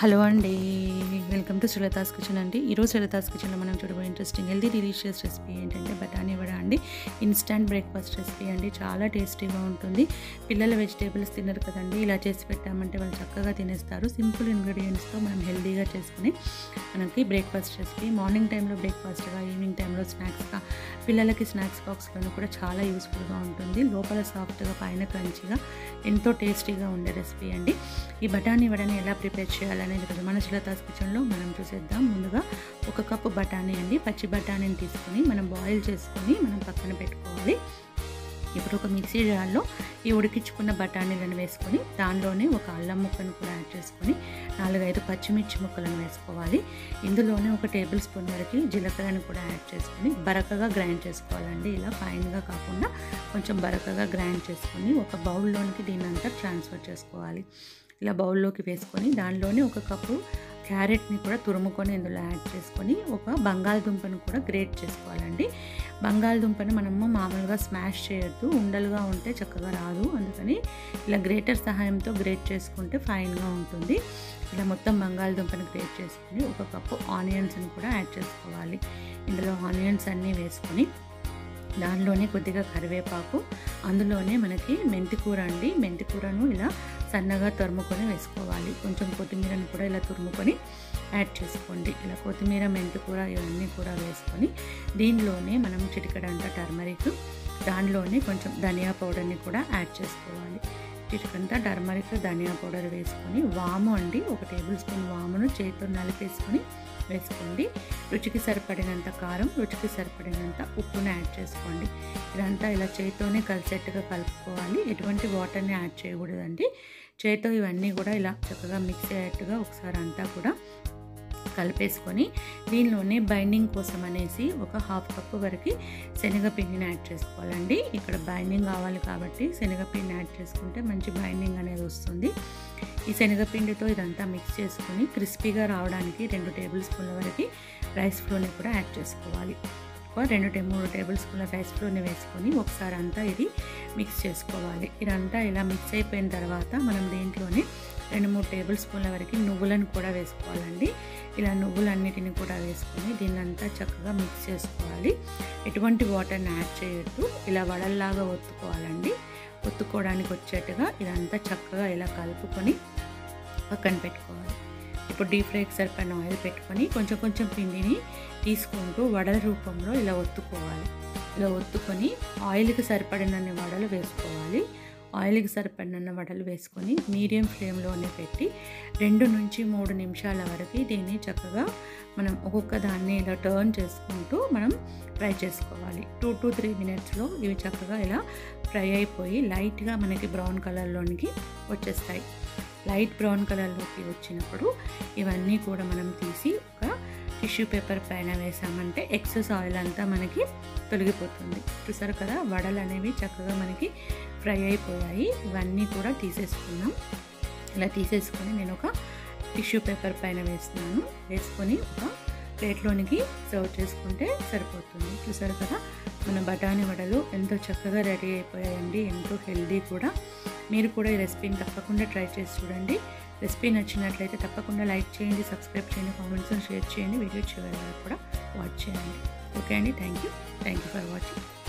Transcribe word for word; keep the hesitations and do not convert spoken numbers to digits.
Hello అండి. Welcome to Srilatha's kitchen అండి. ఈరోజు శ్రీలతాస్ కిచెన్లో మనం చూడబోయే ఇంట్రెస్టింగ్ హెల్తీ డెలీషియస్ రెసిపీ ఏంటంటే బఠానీ వడ అండి. ఇన్స్టంట్ బ్రేక్ఫాస్ట్ రెసిపీ అండి. చాలా టేస్టీగా ఉంటుంది. పిల్లలు వెజిటేబుల్స్ తినరు కదండి, ఇలా చేసి పెట్టామంటే వాళ్ళు చక్కగా తినేస్తారు. సింపుల్ ఇంగ్రీడియంట్స్తో మనం హెల్తీగా చేసుకుని మనకి బ్రేక్ఫాస్ట్ రెసిపీ. మార్నింగ్ టైంలో బ్రేక్ఫాస్ట్గా, ఈవినింగ్ టైంలో స్నాక్స్గా, పిల్లలకి స్నాక్స్ బాక్స్లోనూ కూడా చాలా యూస్ఫుల్గా ఉంటుంది. లోపల సాఫ్ట్గా, పైన క్రంచిగా, ఎంతో టేస్టీగా ఉండే రెసిపీ అండి. ఈ బఠానీ వడని ఎలా ప్రిపేర్ చేయాలనేది కదా మన శ్రీలతాస్ కిచెన్లో మనం చూసేద్దాం. ముందుగా ఒక కప్పు బఠానీ అండి. పచ్చి బఠానీని తీసుకొని మనం బాయిల్ చేసుకొని మనం పక్కన పెట్టుకోవాలి. ఇప్పుడు ఒక మిక్సీ జార్లో ఈ ఉడికించుకున్న బఠానీలను వేసుకొని దానిలోనే ఒక అల్లం ముక్కను కూడా యాడ్ చేసుకొని నాలుగైదు పచ్చిమిర్చి ముక్కలను వేసుకోవాలి. ఇందులోనే ఒక టేబుల్ స్పూన్ వరకు జీలకర్రను కూడా యాడ్ చేసుకొని బరకగా గ్రైండ్ చేసుకోవాలండి. ఇలా ఫైన్గా కాకుండా కొంచెం బరకగా గ్రైండ్ చేసుకొని ఒక బౌల్లోనికి దీన్నంతా ట్రాన్స్ఫర్ చేసుకోవాలి. ఇలా బౌల్లోకి వేసుకొని దానిలోనే ఒక కప్పు క్యారెట్ని కూడా తురుముకొని ఇందులో యాడ్ చేసుకొని ఒక బంగాళదుంపను కూడా గ్రేట్ చేసుకోవాలండి. బంగాళదుంపను మనము మామూలుగా స్మాష్ చేయొద్దు, ఉండలుగా ఉంటే చక్కగా రాదు. అందుకని ఇలా గ్రేటర్ సహాయంతో గ్రేట్ చేసుకుంటే ఫైన్గా ఉంటుంది. ఇలా మొత్తం బంగాళదుంపను గ్రేట్ చేసుకొని ఒక కప్పు ఆనియన్స్ని కూడా యాడ్ చేసుకోవాలి. ఇందులో ఆనియన్స్ అన్నీ వేసుకొని దానిలోనే కొద్దిగా కరివేపాకు, అందులోనే మనకి మెంతికూర అండి. మెంతికూరను ఇలా సన్నగా తురుముకొని వేసుకోవాలి. కొంచెం కొత్తిమీరను కూడా ఇలా తురుముకొని యాడ్ చేసుకోండి. ఇలా కొత్తిమీర, మెంతికూర ఇవన్నీ కూడా వేసుకొని దీనిలోనే మనం చిటికెడంతా టర్మరిక్, దానిలోనే కొంచెం ధనియా పౌడర్ని కూడా యాడ్ చేసుకోవాలి. చిటికంతా టర్మరిక్, ధనియా పౌడర్ వేసుకొని వాము అండి, ఒక టేబుల్ స్పూన్ వామును చేతితో నలిపేసుకొని వేసుకోండి. రుచికి సరిపడినంత కారం, రుచికి సరిపడినంత ఉప్పును యాడ్ చేసుకోండి. ఇదంతా ఇలా చేతితోనే కలిసేట్టుగా కలుపుకోవాలి. ఎటువంటి వాటర్ని యాడ్ చేయకూడదండి. చేతితో ఇవన్నీ కూడా ఇలా చక్కగా మిక్స్ అయ్యేట్టుగా ఒకసారి అంతా కూడా కలిపేసుకొని దీనిలోనే బైండింగ్ కోసం అనేసి ఒక హాఫ్ కప్పు వరకు శనగపిండిని యాడ్ చేసుకోవాలండి. ఇక్కడ బైండింగ్ కావాలి కాబట్టి శనగపిండి యాడ్ చేసుకుంటే మంచి బైండింగ్ అనేది వస్తుంది. ఈ శనగపిండితో ఇదంతా మిక్స్ చేసుకొని క్రిస్పీగా రావడానికి రెండు టేబుల్ స్పూన్ల వరకు రైస్ ఫ్లోర్ని కూడా యాడ్ చేసుకోవాలి. ఒక రెండు టే మూడు టేబుల్ స్పూన్ల రైస్ ఫ్లోర్ని వేసుకొని ఒకసారి అంతా ఇది మిక్స్ చేసుకోవాలి. ఇదంతా ఇలా మిక్స్ అయిపోయిన తర్వాత మనం దీంట్లోనే రెండు మూడు టేబుల్ స్పూన్ల వరకు నువ్వులను కూడా వేసుకోవాలండి. ఇలా నువ్వులన్నిటిని కూడా వేసుకొని దీన్నంతా చక్కగా మిక్స్ చేసుకోవాలి. ఎటువంటి వాటర్ని యాడ్ చేయొద్దు. ఇలా వడల్లాగా ఒత్తుకోవాలండి. ఒత్తుకోవడానికి వచ్చేట్టుగా ఇదంతా చక్కగా ఇలా కలుపుకొని పక్కన పెట్టుకోవాలి. ఇప్పుడు డీప్ ఫ్రైకి సరిపడిన ఆయిల్ పెట్టుకొని కొంచెం కొంచెం పిండిని తీసుకుంటూ వడల రూపంలో ఇలా ఒత్తుకోవాలి. ఇలా ఒత్తుకొని ఆయిల్కి సరిపడినన్ని వడలు వేసుకోవాలి. ఆయిల్కి సరిపడిన వడలు వేసుకొని మీడియం ఫ్లేమ్లోనే పెట్టి రెండు నుంచి మూడు నిమిషాల వరకు దీన్ని చక్కగా మనం ఒక్కొక్క దాన్ని ఇలా టర్న్ చేసుకుంటూ మనం ఫ్రై చేసుకోవాలి. టూ టు త్రీ మినిట్స్లో ఇవి చక్కగా ఇలా ఫ్రై అయిపోయి లైట్గా మనకి బ్రౌన్ కలర్లోనికి వచ్చేస్తాయి. లైట్ బ్రౌన్ కలర్లోకి వచ్చినప్పుడు ఇవన్నీ కూడా మనం తీసి ఒక టిష్యూ పేపర్ పైన వేసామంటే ఎక్సెస్ ఆయిల్ అంతా మనకి తొలగిపోతుంది. చూసారు కదా, వడలు అనేవి చక్కగా మనకి ఫ్రై అయిపోయాయి. ఇవన్నీ కూడా తీసేసుకున్నాం. ఇలా తీసేసుకొని నేను ఒక టిష్యూ పేపర్ పైన వేస్తున్నాను. వేసుకొని ఒక ప్లేట్లోనికి సర్వ్ చేసుకుంటే సరిపోతుంది. చూసారు కదా, మన బఠానీ వడలు ఎంతో చక్కగా రెడీ అయిపోయాయండి. ఎంతో హెల్దీ కూడా. మీరు కూడా ఈ రెసిపీని తప్పకుండా ట్రై చేసి చూడండి. రెసిపీ నచ్చినట్లయితే తప్పకుండా లైక్ చేయండి, సబ్స్క్రైబ్ చేయండి, కామెంట్స్ షేర్ చేయండి, వీడియో చివరి వరకు కూడా వాచ్ చేయండి. ఓకే అండి, thank you thank you for watching.